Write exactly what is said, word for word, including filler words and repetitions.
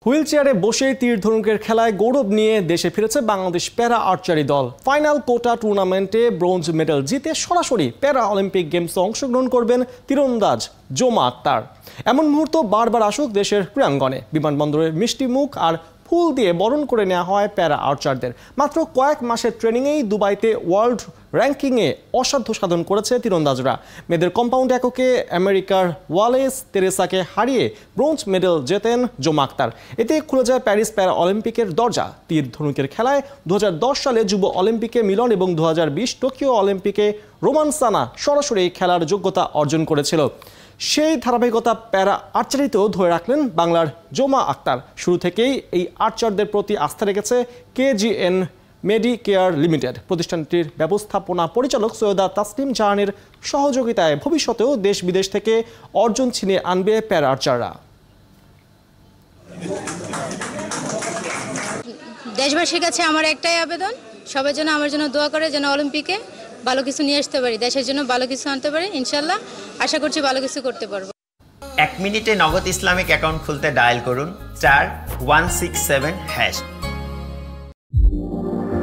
Wheel চেয়ারে বসেই তীর ধনুকের খেলায় গৌরব নিয়ে দেশে ফিরেছে বাংলাদেশ প্যারা আর্চারি দল। ফাইনাল কোটা টুর্নামেন্টে ব্রোঞ্জ মেডেল জিতে সরাসরি প্যারা অলিম্পিক গেমসে অংশগ্রহণ করবেন তীরন্দাজ জোমা আক্তার। এমন মুহূর্ত বারবার আসুক দেশের ক্রীড়াঙ্গনে। বিমানবন্দরের মিষ্টি মুখ আর ফুল দিয়ে বরণ করে নেওয়া হয় প্যারা আর্চারদের। মাত্র কয়েক মাসের ট্রেনিংয়েই দুবাইতে ওয়ার্ল্ড র্যাঙ্কিংয়ে অসাধ্য সাধন করেছে তীরন্দাজরা। মেয়েদের কম্পাউন্ড এককে আমেরিকার ওয়ালেস তেরেসাকে হারিয়ে ব্রোঞ্জ মেডেল জেতেন জোমা আক্তার। এতে খুলে যায় প্যারিস প্যারা অলিম্পিকের দরজা। তীর ধনুকের খেলায় দু হাজার দশ সালে যুব অলিম্পিকে মিলন এবং দু হাজার বিশ টোকিও অলিম্পিকে রোমান সানা সরাসরি খেলার যোগ্যতা অর্জন করেছিল। সেই ধারাবাহিকতা প্যারা আর্চারিতেও ধরে রাখলেন বাংলার জোমা আক্তার। শুরু থেকেই এই আর্চারদের প্রতি আস্থা রেখেছে কেজিএন মেডিকেয়ার লিমিটেড। প্রতিষ্ঠানটির ব্যবস্থাপনা পরিচালক সৈয়দা তাসলিম জাহানের সহযোগিতায় ভবিষ্যতেও দেশ বিদেশ থেকে অর্জন ছিনিয়ে আনবে প্যারা আর্চাররা। দেশবাসীর কাছে আমার একটাই আবেদন, সবার জন্য আমার জন্য দোয়া করে যেন অলিম্পিকে ভালো কিছু নিয়ে আসতে পারি, দেশের জন্য ভালো কিছু আনতে পারি। ইনশাল্লাহ আশা করছি ভালো কিছু করতে পারবো। এক মিনিটে নগদ ইসলামিক অ্যাকাউন্ট খুলতে ডায়াল করুন চার ওয়ান সিক্স সেভেন হ্যাশ।